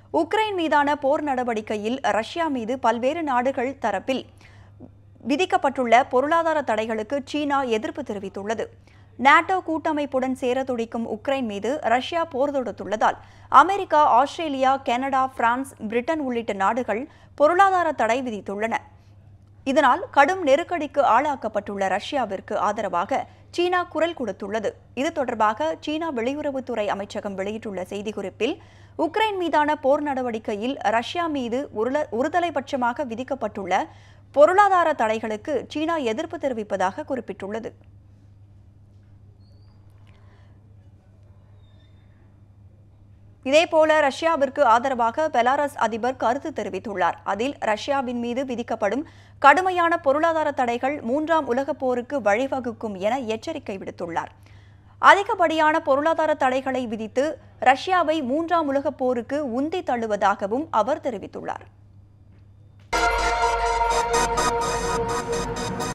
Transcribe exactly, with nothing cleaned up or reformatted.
Ukraine மீதான போர் நடவடிக்கையில் Russia மீது பல்வேறு நாடுகள் தரப்பில் விதிக்கப்பட்டுள்ள பொருளாதார தடைகளுக்கு சீனா எதிர்ப்பு தெரிவித்துள்ளது. நாட்டோ கூட்டமைப்புடன் சேர துடிக்கும் உக்ரைன் மீது ரஷ்யா போர் தொடுத்துள்ளதால் America, Australia, Canada, France, Britain உள்ளிட்ட நாடுகள் பொருளாதார தடை விதித்துள்ளன. இதனால் கடும் நெருக்கடிக்கு ஆளாக்கப்பட்டுள்ள ரஷ்யாவிற்கு ஆதரவாக சீனா குரல் கொடுத்துள்ளது. இது தொடர்பாக சீனா வெளியுறவுத்துறை அமைச்சகம் வெளியிட்டுள்ள செய்திக்குறிப்பில், உக்ரைன் மீதான போர் நடவடிக்கையில் ரஷ்யா மீது ஒருதலைபட்சமாக விதிக்கப்பட்டுள்ள பொருளாதார தடைகளுக்கு சீனா எதிர்ப்பு தெரிவிப்பதாக குறிப்பிட்டுள்ளது. இதேபோல ரஷ்யாவிற்கு ஆதரவாக பெலாரஸ் அதிபர் கருத்து தெரிவித்துள்ளார். அதில் ரஷ்யாவின் மீது விதிக்கப்படும் கடுமையான பொருளாதார தடைகள் மூன்றாம் உலகப் போருக்கு வழிவகுக்கும் என எச்சரிக்கை விடுத்துள்ளார். அதிகப்படியான பொருளாதார தடைகளை விதித்து ரஷ்யாவை மூன்றாம் உலகப் போருக்கு உந்தி தள்ளுவதாகவும் அவர் தெரிவித்துள்ளார்.